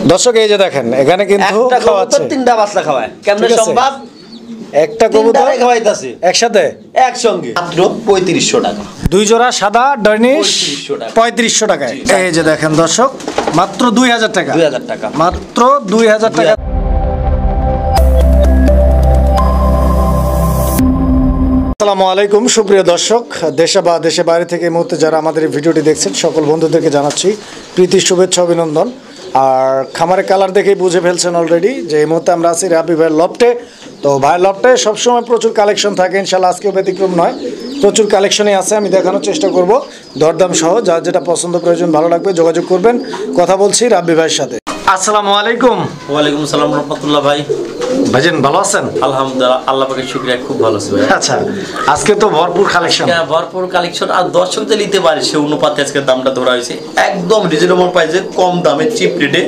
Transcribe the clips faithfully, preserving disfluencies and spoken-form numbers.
দর্শক এই যে দেখেন এখানে কিন্তু খাওয়াচ্ছে তিনটা বাচ্চা খাওয়ায় কেমনে সম্ভব একটা কবুতর খাওয়াইতাছে একসাথে একসঙ্গে মাত্র পঁয়ত্রিশশো টাকা দুই জোড়া সাদা ডর্নিশ পঁয়ত্রিশশো টাকায় এই যে দেখেন দর্শক মাত্র দুই হাজার টাকা দুই হাজার টাকা মাত্র দুই হাজার টাকা আসসালামু আলাইকুম সুপ্রিয় দর্শক দেশে বা দেশে বাইরে থেকে এই মুহূর্তে যারা আমাদের এই ভিডিওটি দেখছেন সকল বন্ধুদেরকে জানাচ্ছি প্রীতি শুভেচ্ছা অভিনন্দন। আর খামারের কালার দেখেই বুঝে ফেলছেন অলরেডি যে এই মুহূর্তে আমরা আছি রাবি ভাইয়ের লফটে। তো ভাইয়ের লফটে সবসময় প্রচুর কালেকশন থাকে, ইনশাল্লাহ আজকেও ব্যতিক্রম নয়, প্রচুর কালেকশনই আছে। আমি দেখানোর চেষ্টা করব দরদাম সহ, যার যেটা পছন্দ প্রয়োজন ভালো লাগবে যোগাযোগ করবেন। কথা বলছি রাবি ভাইয়ের সাথে। আসসালামু আলাইকুম। ওয়ালাইকুম আসসালাম রাহমাতুল্লাহ। ভাই ভাইজান ভালো আছেন? আলহামদুলিল্লাহ, আল্লাহ পাকের শুকরিয়া খুব ভালো আছি ভাই। আচ্ছা, আজকে তো ভরপুর কালেকশন। হ্যাঁ, ভরপুর কালেকশন আর দর্শকদের নিতে পারে সে অনুপাতে আজকে দামটা ধরা হয়েছে একদম রিজনেবল প্রাইসে, কম দামে, চিপ রেটে।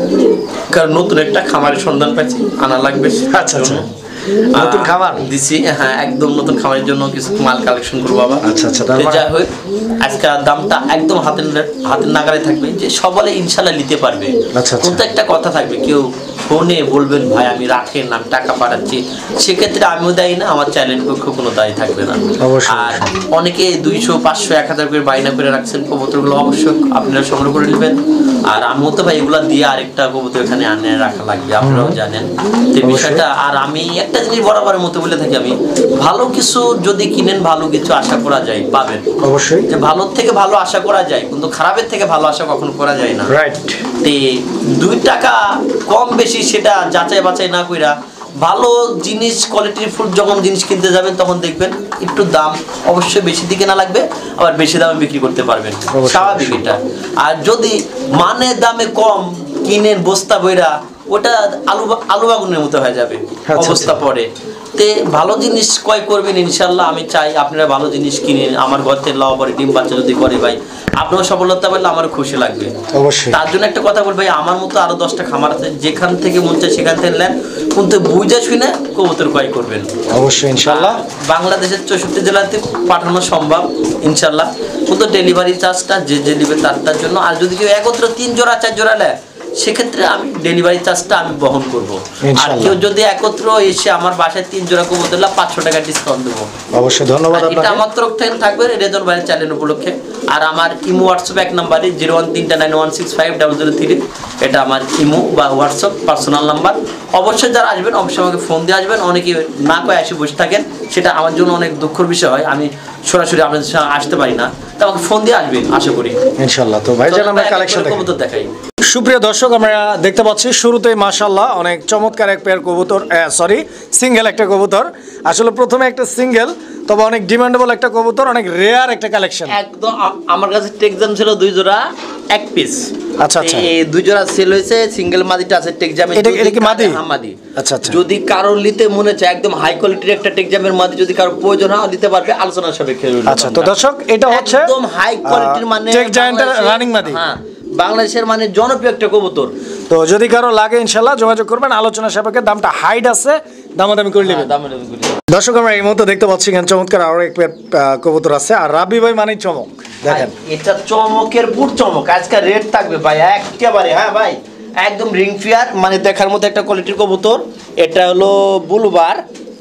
কারণ নতুন একটা খামারের সন্ধান পাইছি, আনা লাগবে। আচ্ছা আচ্ছা, নতুন খামার দিছি। হ্যাঁ, একদম নতুন খামারের জন্য কিছু মাল কালেকশন করবো বাবা। আচ্ছা আচ্ছা, যাই হোক আজকে দামটা একদম হাতের হাতের নাগালে থাকবে, যে সবাই ইনশাল্লাহ নিতে পারবে। আচ্ছা, কিন্তু একটা কথা থাকবে, কেউ ফোনে বলবেন ভাই আমি রাখেন আমি টাকা পাঠাচ্ছি, সেক্ষেত্রে আমিও দায়ী না, আমার চ্যানেল পক্ষে কোনো দায়ী থাকবে না। আর অনেকে দুইশো পাঁচশো এক হাজার করে বায়না করে রাখছেন, কবুতরগুলো অবশ্যই আপনারা সংগ্রহ করে নেবেন। আর আমিও তো ভাই এগুলো দিয়ে আরেকটা কবুতর এখানে আনে রাখা লাগবে, আপনারাও জানেন যে বিষয়টা। আর আমি একটা জিনিস বরাবরের মতো বলে থাকি, আমি ভালো কিছু যদি কিনেন ভালো কিছু আশা করা যায় পাবেন অবশ্যই, যে ভালোর থেকে ভালো আশা করা যায়, কিন্তু খারাপের থেকে ভালো আশা কখনো করা যায় না। রাইট। তে দুই টাকা কম বেশি সেটা যাচাই বাছাই না কইরা ভালো জিনিস কোয়ালিটির ফুড যখন জিনিস কিনতে যাবেন তখন দেখবেন একটু দাম অবশ্যই বেশি দিকে না লাগবে, আবার বেশি দামে বিক্রি করতে পারবেন, স্বাভাবিক এটা। আর যদি মানে দামে কম কিনেন বস্তা বইরা, ওটা আলু আলু বাগুনের মতো হয়ে যাবে অবস্থা পরে। তে ভালো জিনিস ক্রয় করবেন ইনশাল্লাহ। আমি চাই আপনারা ভালো জিনিস কিনেন। আমার ঘর থেকে লাভ পরে ডিম বাচ্চা যদি করে ভাই, আপনার সফলতা পেলে আমার খুশি লাগবে অবশ্যই। তার জন্য একটা কথা বলবো, আমার মতো আরো দশটা খামার আছে, যেখান থেকে মন চায় সেখান থেকে নেন, কিন্তু বুঝে শুনে কবুতর ক্রয় করবেন অবশ্যই ইনশাল্লাহ। বাংলাদেশের চৌষট্টি জেলাতে পাঠানো সম্ভব ইনশাল্লাহ, কিন্তু ডেলিভারি চার্জটা যে যে নেবে তার জন্য। আর যদি কেউ একত্র তিন জোড়া চার জোড়া নেয় সেক্ষেত্রে আমি ডেলিভারি চার্জটা আমি বহন করবো। আর কেউ যদি একত্র এসে আমার বাসায় তিন জোড়া কবুতর পাঁচশো টাকা ডিসকাউন্ট দেবো অবশ্যই। ধন্যবাদ। এটা আমার তরফ থেকে থাকবে রেজন ভাইয়ের চ্যানেল উপলক্ষে। আর আমার ইমো হোয়াটসঅ্যাপ এক নাম্বারে জিরো ওয়ান তিনটা nine one six five double zero three, এটা আমার ইমো বা হোয়াটসঅ্যাপ পার্সোনাল নাম্বার। অবশ্যই যারা আসবেন অবশ্যই আমাকে ফোন দিয়ে আসবেন। অনেকে না কয়ে এসে বসে থাকেন, সেটা আমার জন্য অনেক দুঃখের বিষয় হয়, আমি সরাসরি আপনাদের সঙ্গে আসতে পারি না, তো আমাকে ফোন দিয়ে আসবেন আশা করি ইনশাল্লাহ। তো ভাই জান আমরা কালেকশন কবুতর দেখাই। সুপ্রিয় দর্শক আমরা দেখতে পাচ্ছি শুরুতেই মাশাআল্লাহ অনেক চমৎকার এক পেয়ার কবুতর, সরি সিঙ্গেল একটা কবুতর। আসলে প্রথমে একটা সিঙ্গেল, তবে অনেক ডিমান্ডেবল একটা কবুতর, অনেক রেয়ার একটা কালেকশন। একদম আমার কাছে টেকজাম ছিল দুই জোড়া এক পিস। আচ্ছা আচ্ছা, এই দুই জোড়া সেল হয়েছে, সিঙ্গেল মাদিটা আছে টেকজামে। এটা এটা কি মাদি? হ্যাঁ মাদি। আচ্ছা আচ্ছা, যদি কারো নিতে মনে চায় একদম হাই কোয়ালিটির একটা টেকজামের মাদি যদি কারো প্রয়োজন হয় নিতে পারবে, আলোচনা সাপেক্ষে। আচ্ছা, তো দর্শক এটা হচ্ছে একদম হাই কোয়ালিটির মানে টেকজামের রানিং মাদি। হ্যাঁ, বাংলাদেশের মানে জনপ্রিয় একটা কবুতর। তো যদি কারো লাগে ইনশাল্লাহ যোগাযোগ করবেন, আলোচনা সাপেক্ষে। দামটা হাইট আছে, দামাদামি করে নেবেন। দর্শক আমরা এই মুহূর্তে দেখতে পাচ্ছি এখানে চমৎকার আরো এক কবুতর আছে। আর রাবি ভাই মানে চমক দেখেন, এটা চমকের পুর চমক। আজকে রেট থাকবে ভাই একেবারে, হ্যাঁ ভাই একদম রিং ফিয়ার, মানে দেখার মতো একটা কোয়ালিটির কবুতর। এটা হলো বুলুবার,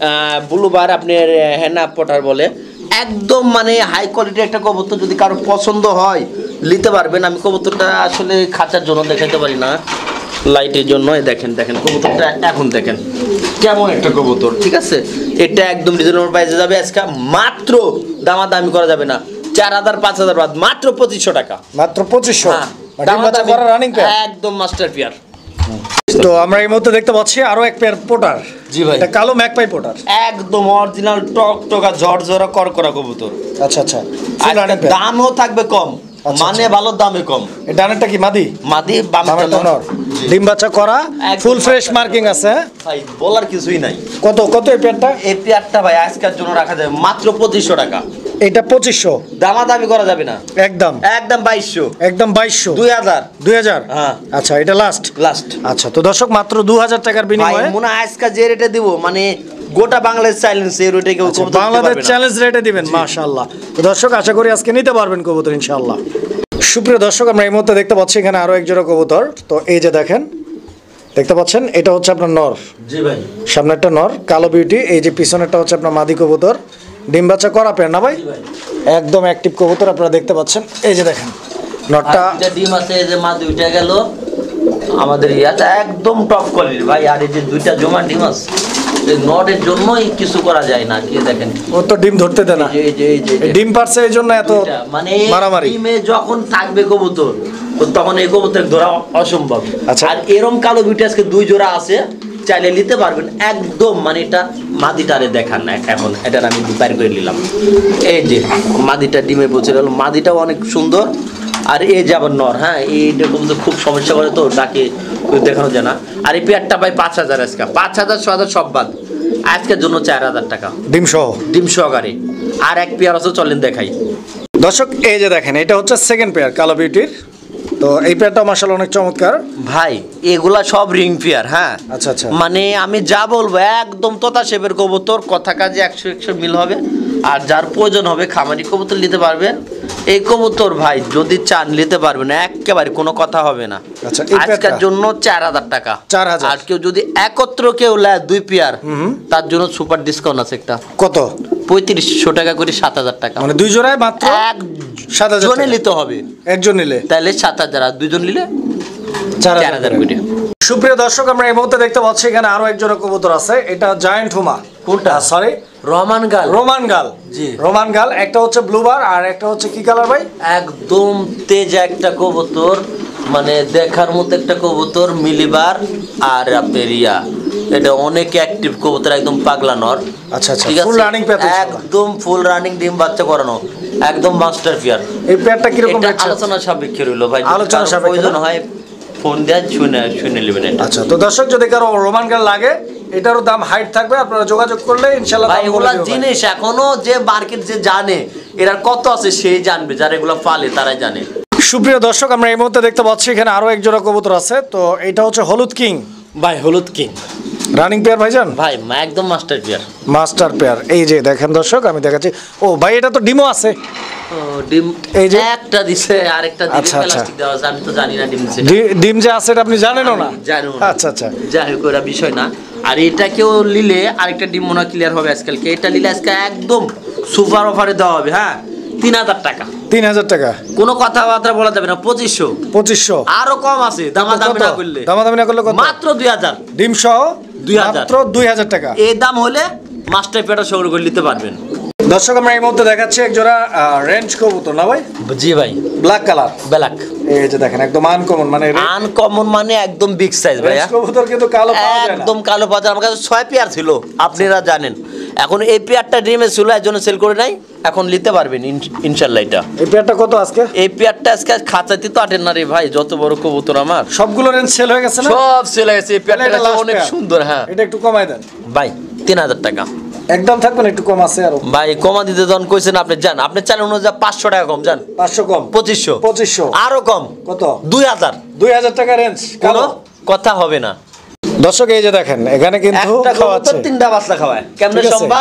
বুলুবার আপনার হেনা পটার বলে, একদম মানে হাই কোয়ালিটির একটা কবুতর। যদি কারো পছন্দ হয় নিতে পারবেন। আমি কবুতরটা আসলে খাঁচার জন্য দেখাতে পারি না, লাইটের জন্য। দেখেন দেখেন কবুতরটা এখন দেখেন কেমন একটা কবুতর, ঠিক আছে। এটা একদম রিজনেবল প্রাইসে যাবে আজকে, মাত্র দামাদামি করা যাবে না, চার হাজার পাঁচ হাজার বাদ মাত্র পঁচিশশো টাকা, মাত্র পঁচিশশো। একদম মাস্টার পেয়ার। তো আমরা এই মুহূর্তে দেখতে পাচ্ছি আরো এক পেয়ার পোটার। জি ভাই, এটা কালো ম্যাকপাই পোটার, একদম অরিজিনাল টক টকা ঝরঝরা করকরা কবুতর। আচ্ছা আচ্ছা, দামও থাকবে কম, মানে ভালো দামে কম। এই ডানেরটা কি মাদি? মাদি, বামেরটা নর। ডিম বাচ্চা করা, ফুল ফ্রেশ মার্কিং আছে ভাই, বলার কিছুই নাই। কত কত এই পেয়ারটা? এই পেয়ারটা ভাই আজকের জন্য রাখা যাবে মাত্র পঁচিশশো টাকা। এটা পঁচিশশো, দামাদামি করা যাবে না, একদম একদম বাইশশো, একদম বাইশশো, দুই হাজার দুই হাজার। হ্যাঁ আচ্ছা, এটা লাস্ট লাস্ট। আচ্ছা, তো দর্শক মাত্র দু হাজার টাকার বিনিময়ে মনে হয় আজকে যে রেটে দিব, মানে গোটা বাংলাদেশ চ্যালেঞ্জ এই রেটে কেউ কবুতর বাংলাদেশ চ্যালেঞ্জ রেটে দিবেন মাশাআল্লাহ। তো দর্শক আশা করি আজকে নিতে পারবেন কবুতর ইনশাআল্লাহ। সুপ্রিয় দর্শক আমরা এই মুহূর্তে দেখতে পাচ্ছি এখানে আরো এক জোড়া কবুতর। তো এই যে দেখেন দেখতে পাচ্ছেন এটা হচ্ছে আপনার নর। জি ভাই। সামনেরটা নর কালো বিউটি, এই যে পিছনেরটা হচ্ছে আপনার মাদি কবুতর। ডিম বাচ্চা করা পেয়ার না ভাই? একদম অ্যাক্টিভ কবুতর আপনারা দেখতে পাচ্ছেন। এই যে দেখেন নরটা ডিম আছে, এই যে মা দুইটা গেল আমাদের ইয়াটা একদম টপ কোয়ালিটি ভাই। আর এই যে দুইটা জমা ডিম আছে, এই নটের জন্যই কিছু করা যায় না। কি দেখেন ও তো ডিম ধরতে দেয় না, এই যে এই যে ডিম পারছে এই জন্য এত মানে মারামারি। ডিমে যখন থাকবে কবুতর তখন এই কবুতর ধরা অসম্ভব। আর এরকম কালো বিউটি আজকে দুই জোড়া আছে, চাইলে নিতে পারবেন একদম। মানে এটা মাদিটারে দেখান না, এখন এটার আমি বাইর করে নিলাম। এই যে মাদিটা ডিমে পৌঁছে গেল, মাদিটাও অনেক সুন্দর। আর এই যে আবার নর, হ্যাঁ এইটা কবুতর খুব সমস্যা করে তো ডাকে দেখানো যায় না। আর এই পেয়ারটা পাই পাঁচ হাজার আজকে, পাঁচ হাজার ছ হাজার সব বাদ, আজকের জন্য চার হাজার টাকা ডিম সহ। ডিম সহকারে। আর এক পেয়ার আছে, চলেন দেখাই দর্শক। এই যে দেখেন এটা হচ্ছে সেকেন্ড পেয়ার কালো বিউটির। তো এই পেয়ারটা মাশাআল্লাহ অনেক চমৎকার ভাই। এগুলা সব রিং পেয়ার। হ্যাঁ আচ্ছা আচ্ছা, মানে আমি যা বলবো একদম তোতা শেপের কবুতর, কথা কাজে একশো একশো মিল হবে। আর যার প্রয়োজন হবে খামারি কবুতর নিতে পারবেন। এই কবুতর ভাই যদি চান নিতে পারবেন, একেবারে কোনো কথা হবে না। আচ্ছা, আজকের জন্য চার হাজার টাকা। চার হাজার। আর কেউ যদি একত্র কেউ নেয় দুই পেয়ার, তার জন্য সুপার ডিসকাউন্ট আছে একটা। কত? পঁয়ত্রিশশো টাকা করে, সাত হাজার টাকা। মানে দুই জোড়ায় মাত্র এক সাত হাজার জনে নিতে হবে। একজন নিলে তাহলে সাত হাজার, আর দুজন নিলে চার হাজার করে। সুপ্রিয় দর্শক, আমরা এই মুহূর্তে দেখতে পাচ্ছি এখানে আরো এক জোড়া কবুতর আছে। এটা জায়ান্ট হুমা। কোনটা? সরি, রোমান গাল। রোমান গাল। জি, রোমান গাল। একটা হচ্ছে ব্লুবার আর একটা হচ্ছে কি কালার ভাই? একদম তেজ একটা কবুতর, মানে দেখার মতো একটা কবুতর, মিলিবার। আর আপনার ইয়া এটা অনেক অ্যাক্টিভ কবুতর, একদম পাগলা নর। আচ্ছা আচ্ছা, ফুল রানিং পেয়ার, একদম ফুল রানিং, ডিম বাচ্চা করানো, একদম মাস্টার পেয়ার। এই পেয়ারটা কি রকম এটা আলোচনা সাপেক্ষে রইলো ভাই, আলোচনা সাপেক্ষে প্রয়োজন হয় ফোন দেন, শুনে শুনে নেবেন এটা। আচ্ছা, তো দর্শক যদি কারো রোমান গাল লাগে এটারও দাম হাইট থাকবে, আপনারা যোগাযোগ করলে ইনশাআল্লাহ। ভাই এগুলা জিনিস এখনো যে মার্কেট যে জানে এটার কত আছে সেই জানবে, যারা এগুলো পালে তারাই জানে। সুপ্রিয় দর্শক, আমরা এই মুহূর্তে দেখতে পাচ্ছি এখানে আরো এক জোড়া কবুতর আছে। তো এটা হচ্ছে হলুদ কিং ভাই, হলুদ কিং রানিং পেয়ার ভাইজান। ভাই একদম মাস্টার পেয়ার, মাস্টার পেয়ার। এই যে দেখেন দর্শক, আমি দেখাচ্ছি। ও ভাই, এটা তো ডিমও আছে। ডিম এই যে একটা দিছে, আরেকটা দিবে আচ্ছা, আচ্ছা। প্লাস্টিক দেওয়া আছে, আমি তো জানি না ডিম দিছে। ডি- ডিম যে আছে এটা আপনি জানেনও না? জানো না। আচ্ছা আচ্ছা, যাই হোক ওরা বিষয় না। আর এটা কেউ নিলে আরেকটা ডিম মনে হয় ক্লিয়ার হবে আজকালকে। এটা নিলে আজকে একদম সুপার অফারে দেওয়া হবে। হ্যাঁ, তিন হাজার টাকা। তিন হাজার টাকা কোনো কথাবার্তা বলা যাবে না। পঁচিশশো পঁচিশশো আরো কম আছে, দামাদামি না করলে। দামাদামি না করলে কত? মাত্র দুই হাজার ডিম সহ দুই হাজার, মাত্র দুই হাজার টাকা। এই দাম হলে মাস্টার পেয়ারটা সংগ্রহ করে নিতে পারবেন। দর্শক, আমরা এই মুহূর্তে দেখাচ্ছি এক জোড়া রেঞ্জ কবুতর না ভাই? জি ভাই, ব্ল্যাক কালার। ব্ল্যাক, এই যে দেখেন একদম আনকমন, মানে আনকমন মানে একদম বিগ সাইজ ভাই। কবুতর কিন্তু কালো পাওয়া যায় না, একদম কালো পাওয়া যায়। আমার কাছে ছয় পেয়ার ছিল, আপনারা জানেন। এখন এই পেয়ারটা ড্রিমে ছিল, এর জন্য সেল করে নাই। এখন নিতে পারবেন ইনশাআল্লাহ। এটা এই পেয়ারটা কত আজকে? এই পেয়ারটা আজকে খাঁচাতে তো আটেন না রে ভাই, যত বড় কবুতর আমার। সবগুলো রেঞ্জ সেল হয়ে গেছে না? সব সেল হয়ে গেছে। এই পেয়ারটা অনেক সুন্দর। হ্যাঁ, এটা একটু কমাই দেন ভাই, তিন হাজার টাকা একদম থাকবে না, একটু কম আছে আরো ভাই। কমা দিতে যখন কইছেন আপনি যান, আপনি চান অনুযায়ী পাঁচশো টাকা কম যান। পাঁচশো কম, পঁচিশশো পঁচিশশো আরো কম। কত? দুই হাজার দুই হাজার টাকা রেঞ্জ, কোনো কথা হবে না। দর্শক এই যে দেখেন এখানে কিন্তু একটা কবুতর খাওয়াচ্ছে, তিনটা বাচ্চা খাওয়ায়, কেমনে ঠিক আছে? সম্ভব?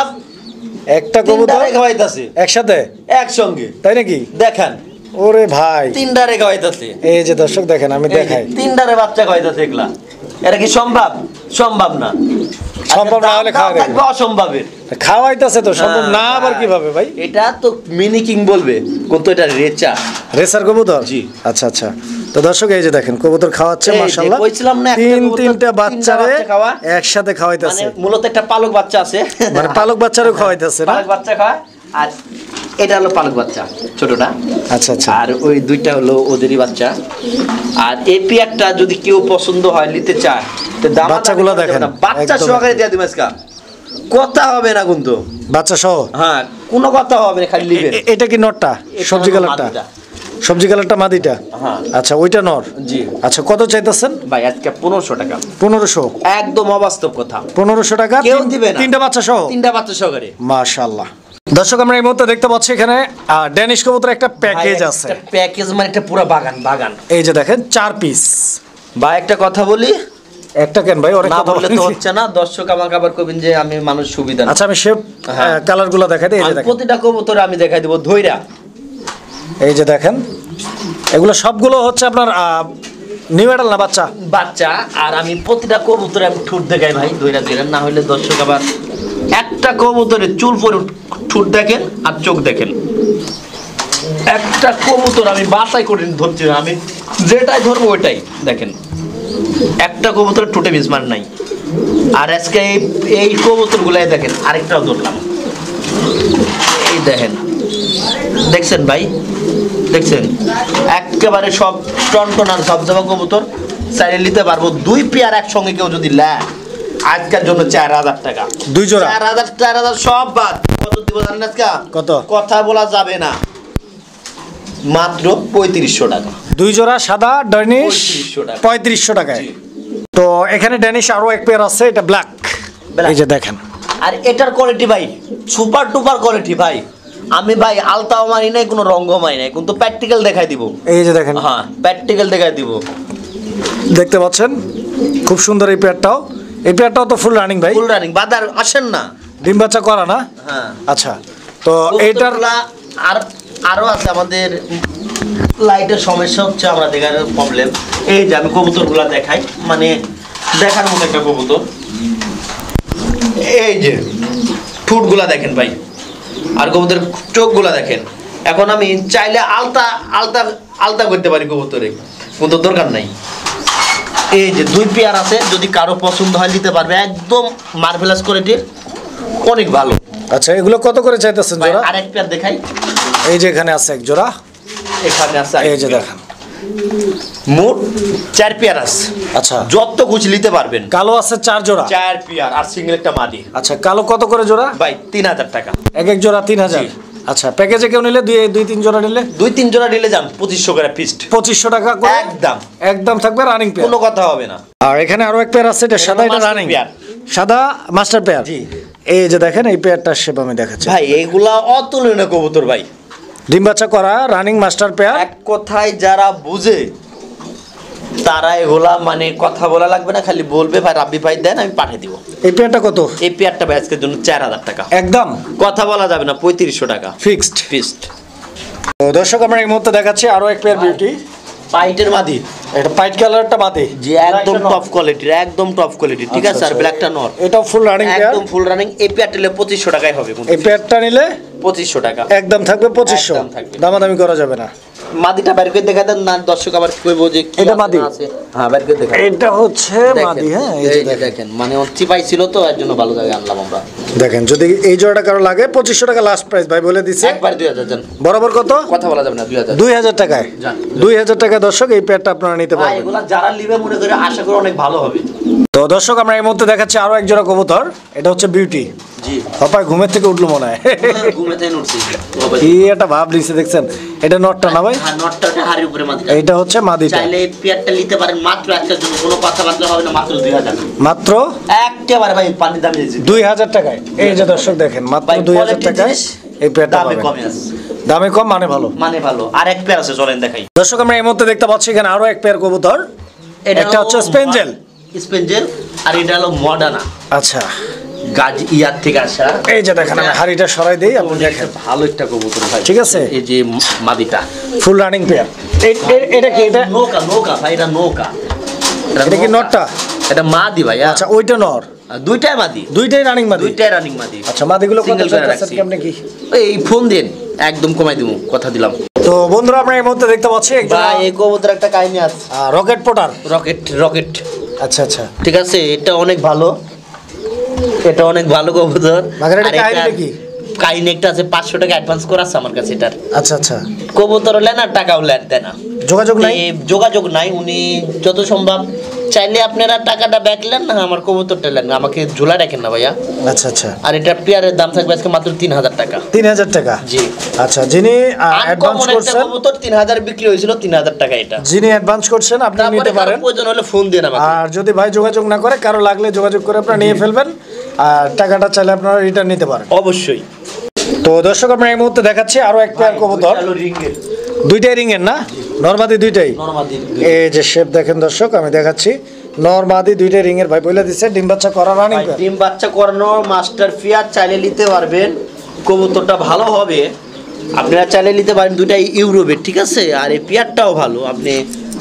একটা কবুতর খাওয়াইতাছে একসাথে একসঙ্গে, তাই নাকি? দেখেন ওরে ভাই, তিনটারে খাওয়াইতাছে। এই যে দর্শক দেখেন, আমি দেখাই, তিনটারে বাচ্চা খাওয়াইতাছে এগুলা। এটা কি সম্ভব? সম্ভব না। সম্ভব না হলে খাওয়া থাকবে অসম্ভবের। খাওয়াইতাছে তো, সম্ভব না আবার কিভাবে ভাই? এটা তো মিনি কিং বলবে, কিন্তু এটা রেচা রেসার কবুতর। জি, আচ্ছা আচ্ছা। তো দর্শক এই যে দেখেন কবুতর খাওয়াচ্ছে, এই যে মাশাআল্লাহ। কইছিলাম না, একটা তিন কবুতর তিনটা তিনটা বাচ্চারে বাচ্চা খাওয়া। একসাথে খাওয়াইতাছে, মানে মূলত একটা পালক বাচ্চা আছে, মানে পালক বাচ্চারও খাওয়াইতাছে না? পালক বাচ্চা খায়। আর এটা হলো পালক বাচ্চা ছোটটা। আচ্ছা আচ্ছা। আর ওই দুইটা হলো ওদেরই বাচ্চা। আর এই পেয়ারটা যদি কেউ পছন্দ হয় নিতে চায়, তো দাম বাচ্চাগুলো দেখেন, বাচ্চা সহকারে দিয়ে দিবেন। আজকে কথা হবে না কিন্তু, বাচ্চা সহ। হ্যাঁ, কোনো কথা হবে না, খালি লিবেন। এটা কি নরটা? সবজি কালারটা? সবজি কালারটা মাদিটা? হ্যাঁ। আচ্ছা, ওইটা নর। জি। আচ্ছা, কত চাইতেছেন ভাই? আজকে পনেরোশো টাকা। পনেরোশো? একদম অবাস্তব কথা। পনেরোশো টাকা কেউ দিবে না, তিনটা বাচ্চা সহ? তিনটা বাচ্চা সহকারে। মাশাআল্লাহ। দর্শক আমরা এই মুহূর্তে দেখতে পাচ্ছি এখানে ড্যানিশ কবুতর একটা প্যাকেজ আছে। প্যাকেজ মানে একটা পুরো বাগান বাগান। এই যে দেখেন চার পিস। ভাই একটা কথা বলি, একটা কেন ভাই? অনেক না কথা বললে তো হচ্ছে না, দর্শক আমাকে আবার কইবেন যে আমি মানুষ সুবিধা না। আচ্ছা, আমি শেপ কালারগুলো দেখাই দিই। এই যে দেখেন প্রতিটা কবুতর আমি দেখাই দেব ধইরা। এই যে দেখেন, এগুলো সবগুলো হচ্ছে আপনার নিউ অ্যাডাল না বাচ্চা? বাচ্চা। আর আমি প্রতিটা কবুতরে আমি ঠুট দেখাই ভাই, দইরা দইরা, না হলে দর্শক আবার। একটা কবুতরের চুল পরে ঠুট দেখেন আর চোখ দেখেন। একটা কবুতর আমি বাছাই করে ধরছি না, আমি যেটাই ধরবো ওইটাই দেখেন। একটা কবুতরের ঠোঁটে মিসমার নাই। আর আজকে এই এই কবুতরগুলাই দেখেন, আরেকটাও ধরলাম, এই দেখেন, দেখছেন ভাই, দেখছেন একেবারে সব টনটন আর ঝপঝপা কবুতর। চাইলে নিতে পারবো দুই পেয়ার একসঙ্গে কেউ যদি নেয়, আজকের জন্য চার হাজার টাকা দুই জোড়া। চার হাজার চার হাজার সব বাদ। কত দিব জানেন আজকে? কত? কথা বলা যাবে না, মাত্র পঁয়ত্রিশশো টাকা দুই জোড়া সাদা ড্যানিশ, পঁয়ত্রিশশো টাকায়। তো এখানে ড্যানিশ আরো এক পেয়ার আছে, এটা ব্ল্যাক, এই যে দেখেন। আর এটার কোয়ালিটি ভাই সুপার টুপার কোয়ালিটি ভাই। আমি ভাই আলতাও মারি নাই, কোনো রঙও মারি নাই, কিন্তু প্র্যাকটিক্যাল দেখাই দিব। এই যে দেখেন, হ্যাঁ প্র্যাকটিক্যাল দেখাই দিব। দেখতে পাচ্ছেন খুব সুন্দর এই পেয়ারটাও। এই পেয়ারটাও তো ফুল রানিং ভাই? Full running. বাজার আসেন না, ডিম বাচ্চা করা না? হ্যাঁ। আচ্ছা, তো এইটার আর আরো আছে আমাদের লাইটের সমস্যা হচ্ছে, আমরা দেখার প্রবলেম। এই যে আমি কবুতরগুলা দেখাই, মানে দেখার মতো একটা কবুতর। এই যে ঠোঁটগুলা দেখেন ভাই, আর কবুতরের চোখগুলা দেখেন। এখন আমি চাইলে আলতা আলতা আলতা করতে পারি কবুতরে, কিন্তু দরকার নাই। এই যে দুই পেয়ার আছে, যদি কারো পছন্দ হয় নিতে পারবে, একদম মার্ভেলাস কোয়ালিটির, অনেক ভালো। আচ্ছা, এগুলো কত করে চাইতেছেন জোড়া? আরেক পেয়ার দেখাই, এই যে এখানে আছে এক জোড়া, এখানে আছে, এই যে দেখেন, মোট চার পেয়ার আছে। আচ্ছা, যত খুশি নিতে পারবেন। কালো আছে চার জোড়া, চার পেয়ার, আর সিঙ্গেল একটা মাদি। আচ্ছা, কালো কত করে জোড়া ভাই? তিন হাজার টাকা এক এক জোড়া, তিন হাজার। আচ্ছা, প্যাকেজে কেউ নিলে দুই দুই তিন জোড়া নিলে, দুই তিন জোড়া নিলে যান পঁচিশশো করে ফিক্সড, পঁচিশশো টাকা করে একদম একদম থাকবে রানিং পেয়ার, কোনো কথা হবে না। আর এখানে আরো এক পেয়ার আছে, এটা সাদা, এটা রানিং পেয়ার, সাদা মাস্টার পেয়ার। জি, এই যে দেখেন, এই পেয়ারটার শেপ আমি দেখাচ্ছি ভাই। এইগুলা অতুলনীয় কবুতর ভাই, ডিম বাচ্চা করা রানিং মাস্টার পেয়ার। এক কথায় যারা বুঝে তারা এগুলা মানে কথা বলা লাগবে না, খালি বলবে ভাই রাব্বি ভাই দেন, আমি পাঠিয়ে দিব। এই পেয়ারটা কত? এই পেয়ারটা ভাই আজকের জন্য চার হাজার টাকা একদম, কথা বলা যাবে না, পঁয়ত্রিশশো টাকা ফিক্সড ফিক্সড। তো দর্শক, আমরা এই মুহূর্তে দেখাচ্ছি আরো এক পেয়ার বিউটি, পাইটের মাদি, এটা পাইট কালারটা মাদি, জি একদম টপ কোয়ালিটির, একদম টপ কোয়ালিটির, ঠিক আছে। আর ব্ল্যাকটা নর, এটা ফুল রানিং পেয়ার, একদম ফুল রানিং। এই পেয়ারটা নিলে পঁচিশশো টাকায় হবে, এই পেয়ারটা নিলে পঁচিশশো টাকা একদম থাকবে, পঁচিশশো, দামাদামি করা যাবে না। মাদিটা বাইরে করে দেখা দেন না, দর্শক আবার কইবো যে কি এটা মাদি আছে। হ্যাঁ বাইরে করে দেখা, এটা হচ্ছে মাদি। হ্যাঁ, এই যে দেখেন, মানে চিপাই ছিল তো, এর জন্য ভালো জায়গায় আনলাম আমরা। দেখেন, যদি এই জোড়াটা কারো লাগে, পঁচিশশো টাকা লাস্ট প্রাইস ভাই বলে দিচ্ছে, একবার দুই হাজার জান, বরাবর কত কথা বলা যাবে না, দুই হাজার, দুই হাজার টাকায়, দুই হাজার টাকা দর্শক এই পেয়ারটা আপনারা নিতে পারবেন। এগুলা যারা নিবে মনে করে আশা করি অনেক ভালো হবে। তো দর্শক, আমরা এই মুহূর্তে দেখাচ্ছি আরো এক জোড়া কবুতর, এটা হচ্ছে বিউটি। জি, হপায় ঘুমের থেকে উঠলো মনে হয়, ঘুমে থেকে উঠছি, কি একটা ভাব দিচ্ছে, দেখছেন? এটা নটটা না ভাই? হ্যাঁ, নটটা হাড়ির উপরে মাদিটা, এটা হচ্ছে মাদিটা। চাইলে এই পেয়ারটা নিতে পারেন মাত্র একটার জন্য, কোনো কথাবার্তা হবে না, মাত্র দুই হাজার, মাত্র একেবারে ভাই পানি দামে দিয়েছি দুই হাজার টাকায়। এই যে দর্শক দেখেন, মাত্র দুই হাজার টাকায় এই পেয়ারটা দামে পাবেন। কমে আছে, দামে কম মানে ভালো, মানে ভালো। আর এক পেয়ার আছে, চলেন দেখাই। দর্শক, আমরা এই মুহূর্তে দেখতে পাচ্ছি এখানে আরো এক পেয়ার কবুতর, এটা হচ্ছে স্পেঞ্জেল, স্পেঞ্জেল, আর এটা হলো মডার্না। আচ্ছা, গাজ ইয়ার থেকে আসা। এই যে দেখেন, আমি হাড়িটা সরাই দেই, আপনি দেখেন, ভালো একটা কবুতর ভাই, ঠিক আছে। এই যে মাদিটা ফুল রানিং পেয়ার। এটা কি? এটা নৌকা, নৌকা ভাই, এটা নৌকা। এটা কি নটটা? এটা মাদি ভাই। আচ্ছা, ওইটা নর, দুইটাই মাদি, দুইটাই রানিং মাদি, দুইটাই রানিং মাদি। আচ্ছা, মাদিগুলো কত সিঙ্গেল করে টাকা রাখছি। কেমনে কি? এই ফোন দেন, একদম কমাই দিব, কথা দিলাম। তো বন্ধুরা, আমরা এই মুহূর্তে দেখতে পাচ্ছি একজন ভাই এই কবুতর একটা কাহিনী আছে, রকেট পোটার, রকেট রকেট। আচ্ছা আচ্ছা, ঠিক আছে, এটা অনেক ভালো, এটা অনেক ভালো কবুতর। মাগার এটা কাহিনী কি? কাহিনী একটা আছে, পাঁচশো টাকা অ্যাডভান্স করা আছে আমার কাছে এটার। আচ্ছা আচ্ছা, কবুতর লেন আর টাকাও লেন দেয় না, যোগাযোগ নাই, যোগাযোগ নাই। উনি যত সম্ভব চাইলে আপনারা টাকাটা ব্যাক লেন না, আমার কবুতরটা লেন, আমাকে ঝোলা রাখেন না ভাইয়া। আচ্ছা আচ্ছা, আর এটা পেয়ারের দাম থাকবে আজকে মাত্র তিন হাজার টাকা। তিন হাজার টাকা, জি। আচ্ছা, যিনি অ্যাডভান্স করছেন, কবুতর তিন হাজার বিক্রি হয়েছিল, তিন হাজার টাকা এটা। যিনি অ্যাডভান্স করছেন আপনি নিতে পারেন, প্রয়োজন হলে ফোন দেন আমাকে। আর যদি ভাই যোগাযোগ না করে, কারো লাগলে যোগাযোগ করে আপনারা নিয়ে ফেলবেন, আর টাকাটা চাইলে আপনারা রিটার্ন নিতে পারেন অবশ্যই। তো দর্শক, আমরা এই মুহূর্তে দেখাচ্ছি আরো এক পেয়ার কবুতর, দুইটাই রিং এর না, নরমাদি দুইটাই। এই যে শেপ দেখেন দর্শক, আমি দেখাচ্ছি, নরমাদি দুইটাই রিং এর ভাই বলে দিচ্ছে, ডিম বাচ্চা করা রানিং, ডিম বাচ্চা করানো মাস্টার পেয়ার, চাইলে নিতে পারবেন। কবুতরটা ভালো হবে, আপনারা চাইলে নিতে পারেন, দুইটাই ইউরোপের, ঠিক আছে। আর এই পেয়ারটাও ভালো, আপনি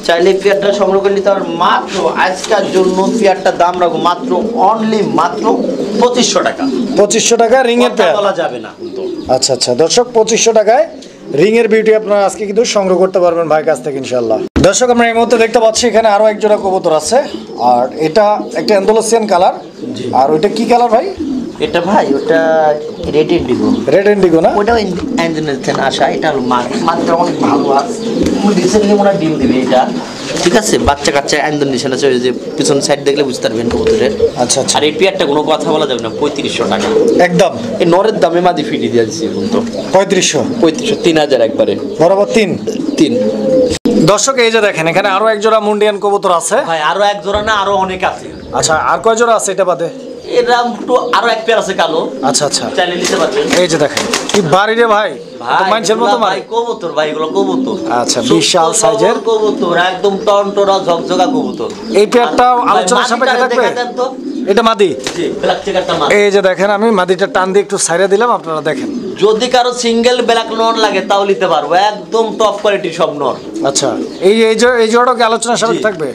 চাইলে পেয়ারটা সংগ্রহ করে নিতে পারবেন মাত্র আজকের জন্য পেয়ারটার দাম রাখবো মাত্র অনলি মাত্র পঁচিশশো টাকা। পঁচিশশো টাকা রিং এর পেয়ার বলা যাবে না কিন্তু। আচ্ছা আচ্ছা দর্শক পঁচিশশো টাকায় রিং এর বিউটি আপনারা আজকে কিন্তু সংগ্রহ করতে পারবেন ভাইয়ের কাছ থেকে ইনশাআল্লাহ। দর্শক আমরা এই মুহূর্তে দেখতে পাচ্ছি এখানে আরো এক জোড়া কবুতর আছে, আর এটা একটা অ্যান্ডালুসিয়ান কালার, আর ওইটা কি কালার ভাই? এটা ভাই ওটা রেড ইন্ডিগো। রেড ইন্ডিগো না? ওটাও ইন্দোনেশিয়ান আসা, এটা হলো মাছ মাছটা অনেক ভালো আছে, রিসেন্টলি মনে হয় ডিম দিবে এটা। ঠিক আছে, বাচ্চা কাচ্চা ইন্দোনেশিয়ান আছে, ওই যে পিছন সাইড দেখলে বুঝতে পারবেন কবুতরের। আচ্ছা আচ্ছা। আর এই পেয়ারটা কোনো কথা বলা যাবে না, পঁয়ত্রিশশো টাকা একদম। এই নরের দামে মাদি ফিটি দিয়ে দিচ্ছি এখন তো পঁয়ত্রিশশো পঁয়ত্রিশশো তিন হাজার একবারে বরাবর তিন তিন। দর্শক এই যে দেখেন এখানে আরো এক জোড়া মুন্ডিয়ান কবুতর আছে ভাই, আরো এক জোড়া না আরো অনেক আছে। আচ্ছা, আর কয় জোড়া আছে এটা বাদে? এরকম তো আরো এক পেয়ার আছে কালো। আচ্ছা আচ্ছা, চাইলে নিতে পারবেন। এই যে দেখেন কি বাড়ি রে ভাই, তো মানুষের মতো ভাই কবুতর, ভাই এগুলো কবুতর। আচ্ছা, বিশাল সাইজের কবুতর, একদম টনটনা ঝকঝকা কবুতর। এই পেয়ারটাও আলোচনার সাপেক্ষে থাকবে। এটা মাদি। জি, ব্ল্যাক চেকারটা মাদি। এই যে দেখেন আমি মাদিটা টান দিয়ে একটু সাইরা দিলাম, আপনারা দেখেন। যদি কারো সিঙ্গেল ব্ল্যাক নর লাগে তাও নিতে পারবো, একদম টপ কোয়ালিটির সব নর। আচ্ছা, এই এই যে এই জোড়াটা কি আলোচনার সাপেক্ষে থাকবে?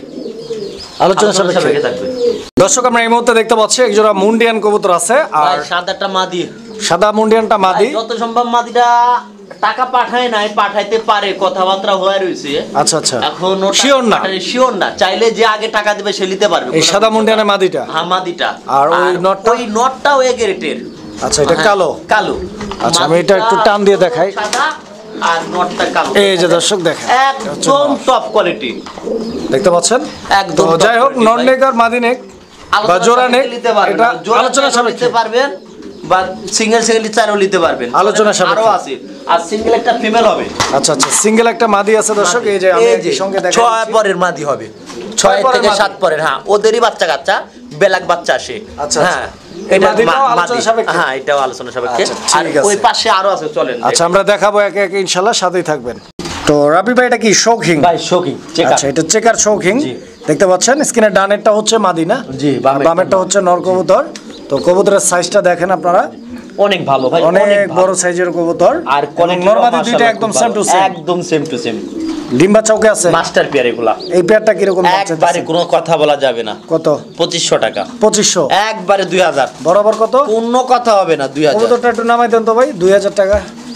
আলোচনার সাপেক্ষে থাকবে। দর্শক আমরা এই মুহূর্তে দেখতে পাচ্ছি এক জোড়া মুন্ডিয়ান কবুতর আছে, আর সাদাটা মাদি। সাদা মুন্ডিয়ানটা মাদি। যত সম্ভব মাদিটা টাকা পাঠায় নাই, পাঠাইতে পারে, কথাবার্তা হয়ে রইছে। আচ্ছা আচ্ছা, এখন শিওর না, শিওর না। চাইলে যে আগে টাকা দিবে সে নিতে পারবে। এই সাদা মুন্ডিয়ানের মাদিটা। হ্যাঁ মাদিটা। আর ওই নটটা? ওই নটটাও এ গ্রেটের। আচ্ছা, এটা কালো। কালো। আচ্ছা, আমি এটা একটু টান দিয়ে দেখাই। সাদা আর নটটা কালো। এই যে দর্শক দেখেন একদম টপ কোয়ালিটি দেখতে পাচ্ছেন। একদম। যাই হোক, নন নেক আর মাদি নেক বা জোড়া নেক, এটা আলোচনা সাপেক্ষে পারবেন, বা সিঙ্গেল সিঙ্গেল চারও নিতে পারবেন, আলোচনা সাপেক্ষে। আরো আছে, আর সিঙ্গেল একটা ফিমেল হবে। আচ্ছা আচ্ছা, সিঙ্গেল একটা মাদি আছে দর্শক। এই যে আমি একই সঙ্গে দেখাই, ছয় পরের মাদি হবে, ছয় থেকে সাত পরের। হ্যাঁ, ওদেরই বাচ্চা কাচ্চা ব্ল্যাক বাচ্চা আসে। আচ্ছা, হ্যাঁ এটা আলোচনা সাপেক্ষে। হ্যাঁ, এটাও আলোচনা সাপেক্ষে। আচ্ছা, আর ঠিক আছে। ওই পাশে আরো আছে, চলেন। আচ্ছা, আমরা দেখাবো একে একে ইনশাআল্লাহ, সাথেই থাকবেন। তো রাবি ভাই এটা কি শৌখিন? ভাই শৌখিন চেকার। আচ্ছা, এটা চেকার শৌখিন দেখতে পাচ্ছেন। স্ক্রিনের ডানেরটা হচ্ছে মাদিনা, জি, বামেরটা হচ্ছে নর কবুতর। তো কবুতরের সাইজটা দেখেন আপনারা, অনেক ভালো ভাই, অনেক বড় সাইজের কবুতর। আর নর মাদি দুইটা একদম সেম টু সেম, একদম সেম টু সেম। ডিম্বা চৌকে আছে মাস্টার পেয়ার এগুলা। এই পেয়ারটা কি রকম যাচ্ছে? একবারে কোনো কথা বলা যাবে না। কত? পঁচিশশো টাকা। পঁচিশশো একবারে দুই হাজার বরাবর। কত? কোনো কথা হবে না, দুই হাজার। কবুতরটা একটু নামাই দেন তো ভাই, দুই হাজার টাকা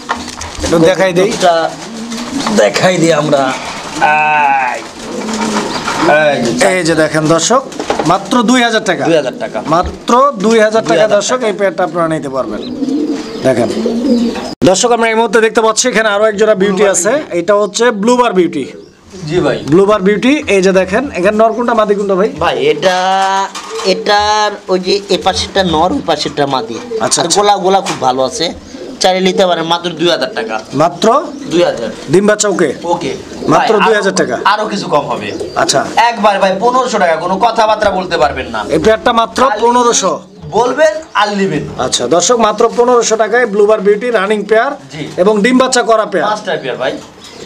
একটু দেখাই দেই, দেখাই দিই আমরা। এই যে দেখেন দর্শক, মাত্র দুই হাজার টাকা। দুই হাজার টাকা মাত্র দুই হাজার টাকা দর্শক, এই পেয়ারটা আপনারা নিতে পারবেন। দেখেন দর্শক, আমরা এই মুহূর্তে দেখতে পাচ্ছি এখানে আরো এক জোড়া বিউটি আছে। এটা হচ্ছে ব্লুবার বিউটি। জি ভাই, ব্লুবার বিউটি। এই যে দেখেন এখানে নর কোনটা মাদি কোনটা ভাই? ভাই এটা এটার ওই যে এ পাশেরটা নর, ওই পাশেরটা মাদি। আচ্ছা, আর গোলা গোলা খুব ভালো আছে, চাইলে নিতে পারেন মাত্র দুই হাজার টাকা। মাত্র দুই হাজার ডিম্বা চৌকে। ওকে, মাত্র দুই হাজার টাকা। আরো কিছু কম হবে। আচ্ছা, একবার ভাই পনেরোশো টাকা, কোনো কথাবার্তা বলতে পারবেন না। এই পেয়ারটা মাত্র পনেরোশো বলবেন আর নেবেন। আচ্ছা দর্শক, মাত্র পনেরোশো টাকায় ব্লুবার বিউটি রানিং পেয়ার এবং ডিম বাচ্চা করা পেয়ার। মাস্টার পেয়ার ভাই।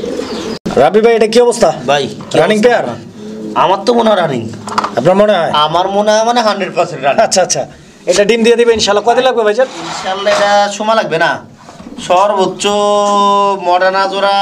রাবি ভাই এটা কি অবস্থা ভাই? Running pair? আমার তো মনে হয় রানিং। আপনার মনে হয়? আমার মনে হয় মানে হান্ড্রেড পার্সেন্ট রানিং। আচ্ছা আচ্ছা, এটা ডিম দিয়ে দিবে ইনশাআল্লাহ। কত লাগবে ভাইজান? ইনশাআল্লাহ এটা সময় লাগবে না, সর্বোচ্চ মডার্না জোড়া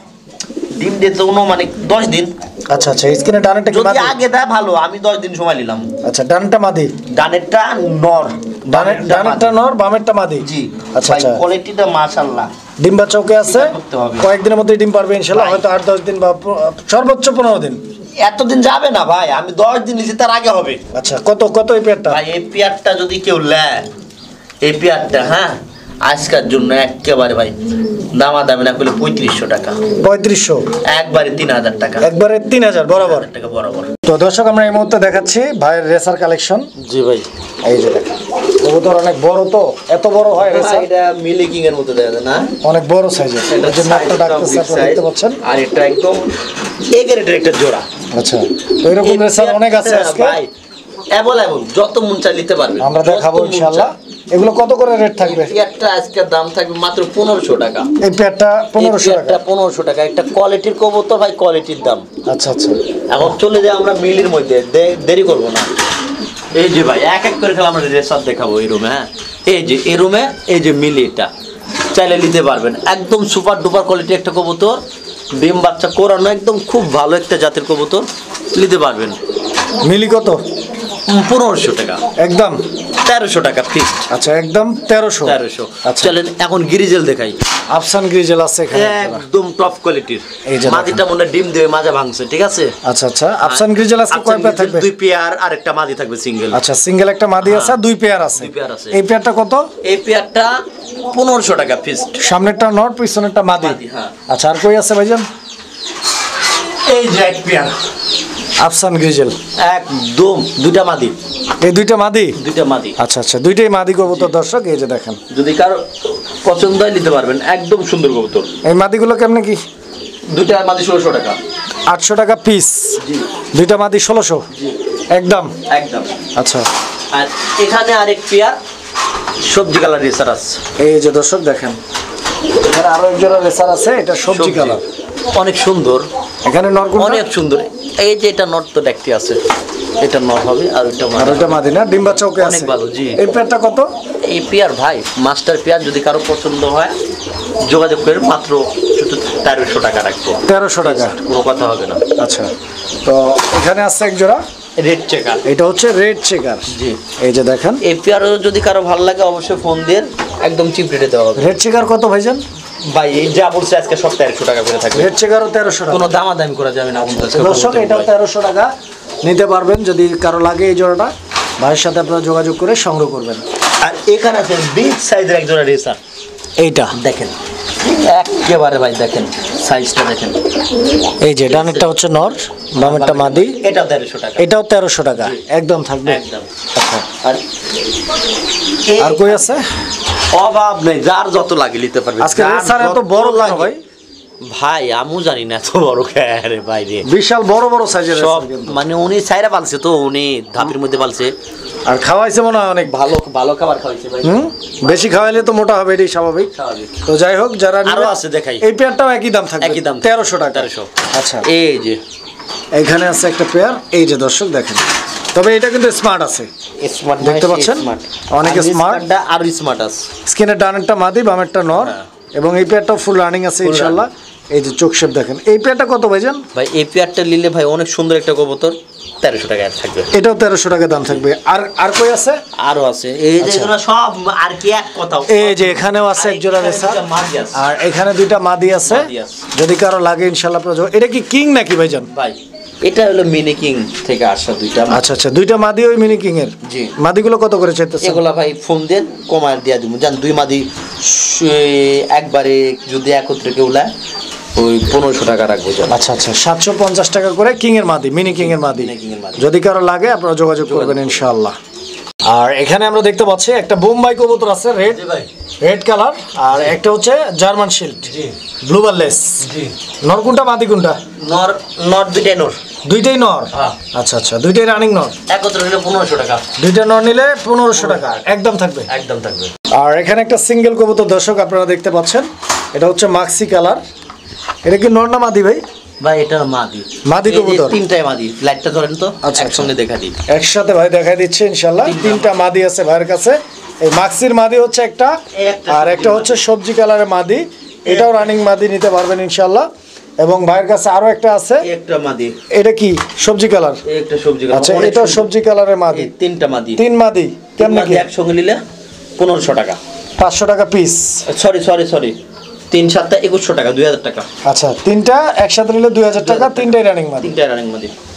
ডিম দিতে কোনো মানে দশ দিন। আচ্ছা আচ্ছা, স্ক্রিনে ডানেরটা কি যদি মাদি? আগে দেয় ভালো, আমি দশ দিন সময় নিলাম। আচ্ছা, ডানটা মাদি, ডানেরটা নর, ডানের ডানেরটা নর, বামেরটা মাদি। জি। আচ্ছা আচ্ছা, কোয়ালিটিটা মাশাআল্লাহ। ডিম্বা চৌকে আছে, কয়েকদিনের মধ্যে ডিম পারবে ইনশাআল্লাহ, হয়তো আট দশ দিন বা সর্বোচ্চ পনেরো দিন। এতদিন যাবে না ভাই, আমি দশ দিন নিয়েছি, তার আগে হবে। আচ্ছা, কত কত এই পেয়ারটা? ভাই এই পেয়ারটা যদি কেউ নেয়, এই পেয়ারটা হ্যাঁ আজকের জন্য একেবারে ভাই দামা দামি না করলে পঁয়ত্রিশশো টাকা। পঁয়ত্রিশশো একবারে তিন হাজার টাকা। একবারে তিন হাজার বরাবর টাকা বরাবর। তো দর্শক, আমরা এই মুহূর্তে দেখাচ্ছি ভাইয়ের রেসার কালেকশন। জি ভাই, এই যে দেখেন কবুতর অনেক বড়, তো এত বড় হয় রেসার। এটা মিলিকিং এর মতো দেখা যায় না, অনেক বড় সাইজের। এই যে নাকটা ডাকতেছে আপনারা দেখতে পাচ্ছেন, আর এটা একদম এগারেটের একটা জোড়া। আচ্ছা, তো এরকম রেসার অনেক আছে আজকে ভাই, অ্যাভেলেবল, যত মন চাই নিতে পারবেন, আমরা দেখাবো ইনশাআল্লাহ। এগুলো কত করে রেট থাকবে? পেয়ারটা আজকের দাম থাকবে মাত্র পনেরোশো টাকা। এই পেয়ারটা পনেরোশো টাকা? পনেরোশো টাকা। একটা কোয়ালিটির কবুতর ভাই, কোয়ালিটির দাম। আচ্ছা আচ্ছা, এখন চলে যাই আমরা মিলির মধ্যে, দেরি করবো না। এই যে ভাই এক এক করে খেলা আমরা রেসার দেখাবো এই রুমে। হ্যাঁ, এই যে এই রুমে এই যে মিলি, এটা চাইলে নিতে পারবেন। একদম সুপার ডুপার কোয়ালিটি একটা কবুতর, ডিম বাচ্চা করানো একদম খুব ভালো একটা জাতের কবুতর, নিতে পারবেন। মিলি কত? পনেরোশো টাকা একদম। তেরোশো টাকা ফিক্সড। আচ্ছা একদম তেরোশো। তেরোশো। চলেন এখন গ্রিজেল দেখাই। আফসান গ্রিজেল আছে এখানে একদম টপ কোয়ালিটির। এই যে মাদিটা মনে ডিম দিয়ে মাজা ভাঙছে, ঠিক আছে? আচ্ছা আচ্ছা। আফসান গ্রিজেল আজকে কয় পেয়ার থাকবে? দুই পেয়ার আর একটা মাদি থাকবে সিঙ্গেল। আচ্ছা সিঙ্গেল একটা মাদি আছে, দুই পেয়ার আছে। দুই পেয়ার আছে। এই পেয়ারটা কত? এই পেয়ারটা পনেরোশো টাকা ফিক্সড। সামনেরটা নর, পিছনেরটা মাদি। হ্যাঁ। আচ্ছা আর কই আছে ভাইজান? এই যে এক পেয়ার আফসান গ্রিজেল একদম দুইটা মাদি। এই দুইটা মাদি? দুইটা মাদি। আচ্ছা আচ্ছা, দুইটাই মাদি কবুতর দর্শক, এই যে দেখেন। যদি কারো পছন্দ হয় নিতে পারবেন, একদম সুন্দর কবুতর। এই মাদিগুলো কেমনে কি? দুইটা মাদি ষোলোশো টাকা। আটশো টাকা পিস? জি। দুইটা মাদি ষোলোশো? জি একদম। একদম। আচ্ছা। আর এখানে আরেক পেয়ার সবজি কালার রেসার আছে। এই যে দর্শক দেখেন, এখানে আরো এক জোড়া রেসার আছে, এটা সবজি কালার, অনেক সুন্দর। এখানে নর অনেক সুন্দর। এই যে এটা নর তো দেখতে আছে, এটা নর হবে আর ওইটা মাদি। আর ওইটা মাদি না? ডিম বাচ্চা ওকে আছে? অনেক ভালো। জি। এই পেয়ারটা কত? এই পেয়ার ভাই মাস্টার পেয়ার, যদি কারো পছন্দ হয় যোগাযোগ করে, মাত্র শুধু তেরোশো টাকা রাখবো। তেরোশো টাকা, কোনো কথা হবে না। আচ্ছা। তো এখানে আছে এক জোড়া রেড চেকার। এটা হচ্ছে রেড চেকার। জি। এই যে দেখেন, এই পেয়ারও যদি কারো ভালো লাগে অবশ্যই ফোন দিয়ে একদম চিপ রেটে দেওয়া হবে। রেড চেকার কত ভাইজান? ভাই এই যা বলছে আজকে সব তেরোশো টাকা করে থাকবে। রেড চেকারও তেরোশো টাকা, কোনো দামাদামি করা যাবে না। দর্শক এটাও তেরোশো টাকা, নিতে পারবেন যদি কারো লাগে এই জোড়াটা, ভাইয়ের সাথে আপনারা যোগাযোগ করে সংগ্রহ করবেন। আর এখানে আছে বিগ সাইজের এক জোড়া রেসার। এইটা দেখেন একেবারে ভাই, দেখেন সাইজটা দেখেন। এই যে ডানেরটা হচ্ছে নর, বামেরটা মাদি। এটাও তেরোশো টাকা। এটাও তেরোশো টাকা একদম থাকবে। একদম। আচ্ছা। আর আর কই আছে? অভাব নেই, যার যত লাগে নিতে পারবে। আজকে রেসার এত বড় লাগে ভাই? ভাই আমু জানি না এত বড় খেয়ে বাইরে, বিশাল বড় বড় সাইজের সব মানে উনি ছাইরা পালছে তো, উনি ধাপির মধ্যে পালছে আর খাওয়াইছে মনে হয় অনেক ভালো। ভালো খাবার খাওয়াইছে ভাই। হুম, বেশি খাওয়াইলে তো মোটা হবে, এটাই স্বাভাবিক। স্বাভাবিক। তো যাই হোক, যারা আরো আছে দেখাই। এই পেয়ারটাও একই দাম থাকবে, একই দাম, তেরোশো টাকা। তেরোশো। আচ্ছা। এই যে এইখানে আছে একটা পেয়ার, এই যে দর্শক দেখেন, তবে এটা কিন্তু স্মার্ট আছে, স্মার্ট দেখতে পাচ্ছেন, অনেক স্মার্ট। আর স্মার্ট আছে। স্কিনের ডানেরটা মাদি, বামেরটা নর, এবং এই পেয়ারটাও ফুল রানিং আছে ইনশাআল্লাহ। এই যে চোখ শেপ দেখেন। এই পেয়ারটা কত ভাইজান? ভাই এই পেয়ারটা নিলে ভাই অনেক সুন্দর একটা কবুতর, তেরোশো টাকা থাকবে। এটাও তেরোশো টাকা দাম থাকবে। আর আর কই আছে? আরো আছে। এই যে এগুলো সব আর কি এক কথা। এই যে এখানেও আছে এক জোড়া রেসার, আর এখানে দুইটা মাদি আছে, যদি কারো লাগে ইনশাআল্লাহ। এটা কি কিং নাকি ভাইজান? ভাই এটা হলো মিনি কিং থেকে আসা দুইটা। আচ্ছা আচ্ছা, দুইটা মাদি ওই মিনি কিং এর। জি। মাদিগুলো কত করে চাইতেছেন? এগুলা ভাই ফোন দেন, কমায় দিয়া দিব। জান দুই মাদি একবারে যদি একত্রে কেউ নেয় ওই পনেরোশো টাকা রাখবো। আচ্ছা আচ্ছা, সাতশো পঞ্চাশ টাকা করে কিং এর মাদি, মিনি কিং এর মাদি। যদি কারো লাগে আপনারা যোগাযোগ করবেন ইনশাআল্লাহ। আর এখানে আমরা দেখতে পাচ্ছি একটা বোম্বাই কবুতর আছে, রেড রেড কালার, আর একটা হচ্ছে জার্মান শিল্ড, ব্লু বারলেস। নর কোনটা, মাদি কোনটা? নর নর দুইটাই নর। দুইটাই নর? আচ্ছা আচ্ছা, দুইটাই রানিং নর। একত্রে নিলে পনেরোশো টাকা। দুইটা নর নিলে পনেরোশো টাকা একদম থাকবে। একদম থাকবে। আর এখানে একটা সিঙ্গেল কবুতর দর্শক আপনারা দেখতে পাচ্ছেন, এটা হচ্ছে মাক্সি কালার। এটা কি নর না মাদি ভাই? ভাই এটা মাদি। মাদি কবুতর তিনটাই মাদি। লাইটটা ধরেন তো, আচ্ছা একসঙ্গে দেখা দিই। একসাথে ভাই দেখাই দিচ্ছে ইনশাআল্লাহ। তিনটা মাদি আছে ভাইয়ের কাছে। এই মাক্সির মাদি হচ্ছে একটা, আর একটা হচ্ছে সবজি কালারের মাদি, এটাও রানিং মাদি, নিতে পারবেন ইনশাআল্লাহ। এবং ভাইয়ের কাছে আরো একটা আছে, একটা মাদি। এটা কি সবজি কালার? একটা সবজি কালার। আচ্ছা, এটাও সবজি কালারের মাদি। তিনটা মাদি। তিন মাদি কেমনে কি? একসঙ্গে নিলে পনেরোশো টাকা। পাঁচশো টাকা পিস। সরি সরি সরি তিন সাতটা একুশশো টাকা, দুই হাজার টাকা। আচ্ছা, তিনটা একসাথে নিলে দুই হাজার টাকা, তিনটাই রানিং মাদি। তিনটাই রানিং মাদি।